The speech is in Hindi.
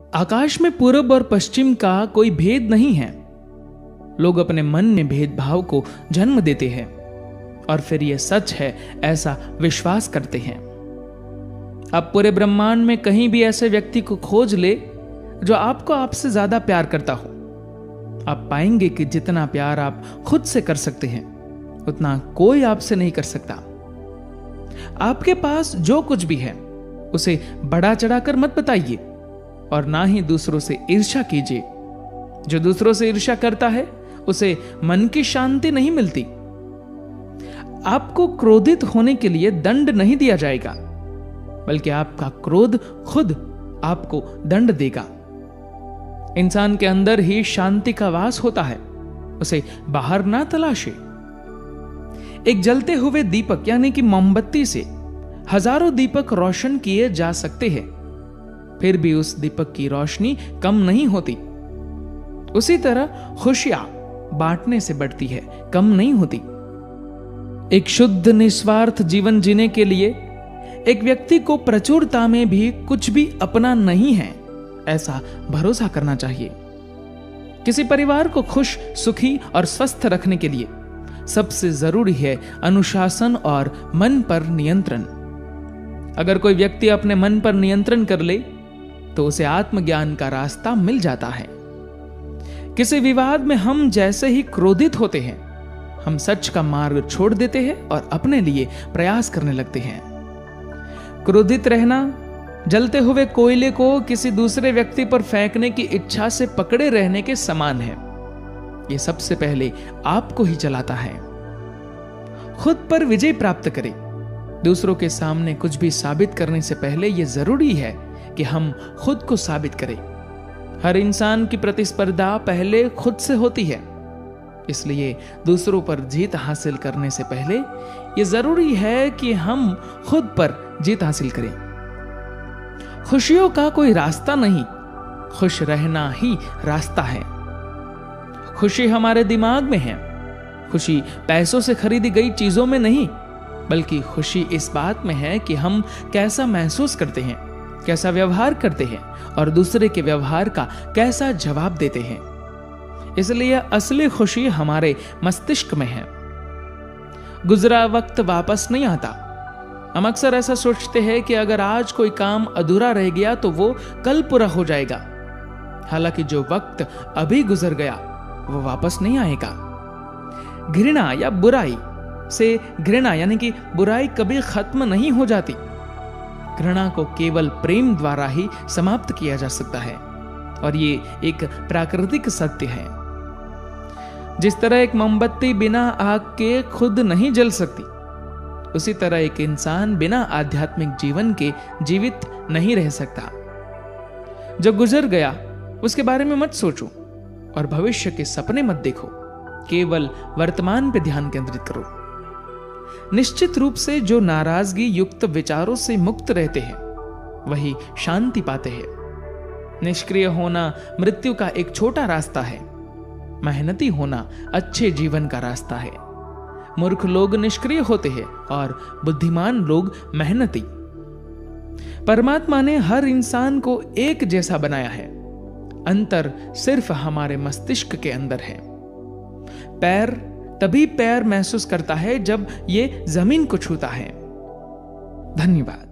आकाश में पूरब और पश्चिम का कोई भेद नहीं है। लोग अपने मन में भेदभाव को जन्म देते हैं और फिर यह सच है ऐसा विश्वास करते हैं। आप पूरे ब्रह्मांड में कहीं भी ऐसे व्यक्ति को खोज ले जो आपको आपसे ज्यादा प्यार करता हो, आप पाएंगे कि जितना प्यार आप खुद से कर सकते हैं उतना कोई आपसे नहीं कर सकता। आपके पास जो कुछ भी है उसे बढ़ा चढ़ाकर मत बताइए और ना ही दूसरों से ईर्ष्या कीजिए। जो दूसरों से ईर्ष्या करता है उसे मन की शांति नहीं मिलती। आपको क्रोधित होने के लिए दंड नहीं दिया जाएगा, बल्कि आपका क्रोध खुद आपको दंड देगा। इंसान के अंदर ही शांति का वास होता है, उसे बाहर ना तलाशे। एक जलते हुए दीपक यानी कि मोमबत्ती से हजारों दीपक रोशन किए जा सकते हैं, फिर भी उस दीपक की रोशनी कम नहीं होती। उसी तरह खुशियां बांटने से बढ़ती है, कम नहीं होती। एक शुद्ध निस्वार्थ जीवन जीने के लिए एक व्यक्ति को प्रचुरता में भी कुछ भी अपना नहीं है ऐसा भरोसा करना चाहिए। किसी परिवार को खुश, सुखी और स्वस्थ रखने के लिए सबसे जरूरी है अनुशासन और मन पर नियंत्रण। अगर कोई व्यक्ति अपने मन पर नियंत्रण कर ले तो उसे आत्मज्ञान का रास्ता मिल जाता है। किसी विवाद में हम जैसे ही क्रोधित होते हैं, हम सच का मार्ग छोड़ देते हैं और अपने लिए प्रयास करने लगते हैं। क्रोधित रहना जलते हुए कोयले को किसी दूसरे व्यक्ति पर फेंकने की इच्छा से पकड़े रहने के समान है। यह सबसे पहले आपको ही जलाता है। खुद पर विजय प्राप्त करें। दूसरों के सामने कुछ भी साबित करने से पहले यह जरूरी है कि हम खुद को साबित करें। हर इंसान की प्रतिस्पर्धा पहले खुद से होती है, इसलिए दूसरों पर जीत हासिल करने से पहले यह जरूरी है कि हम खुद पर जीत हासिल करें। खुशियों का कोई रास्ता नहीं, खुश रहना ही रास्ता है। खुशी हमारे दिमाग में है। खुशी पैसों से खरीदी गई चीजों में नहीं, बल्कि खुशी इस बात में है कि हम कैसा महसूस करते हैं, कैसा व्यवहार करते हैं और दूसरे के व्यवहार का कैसा जवाब देते हैं। इसलिए असली खुशी हमारे मस्तिष्क में है। गुजरा वक्त वापस नहीं आता। हम अक्सर ऐसा सोचते हैं कि अगर आज कोई काम अधूरा रह गया तो वो कल पूरा हो जाएगा। हालांकि जो वक्त अभी गुजर गया वो वापस नहीं आएगा। घृणा या बुराई से घृणा यानी कि बुराई कभी खत्म नहीं हो जाती। घृणा को केवल प्रेम द्वारा ही समाप्त किया जा सकता है और ये एक प्राकृतिक सत्य है। जिस तरह एक मोमबत्ती बिना आग के खुद नहीं जल सकती, उसी तरह एक इंसान बिना आध्यात्मिक जीवन के जीवित नहीं रह सकता। जो गुजर गया उसके बारे में मत सोचो और भविष्य के सपने मत देखो, केवल वर्तमान पे ध्यान केंद्रित करो। निश्चित रूप से जो नाराजगी युक्त विचारों से मुक्त रहते हैं वही शांति पाते हैं। निष्क्रिय होना मृत्यु का एक छोटा रास्ता है। मेहनती होना अच्छे जीवन का रास्ता है। मूर्ख लोग निष्क्रिय होते हैं और बुद्धिमान लोग मेहनती। परमात्मा ने हर इंसान को एक जैसा बनाया है। अंतर सिर्फ हमारे मस्तिष्क के अंदर है। पैर तभी पैर महसूस करता है जब ये जमीन को छूता है। धन्यवाद।